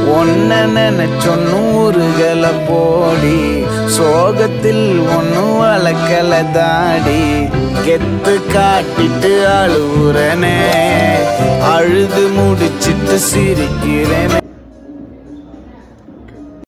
ஒன்ன நினைச்சொன்னு ஊருகல போடி சோகத்தில் ஒன்னு வளர்க்கல தாடி கெத்து காட்டிட்டு அழுவுறனே அழுது முடிச்சிட்டு சிரிக்கிறேன்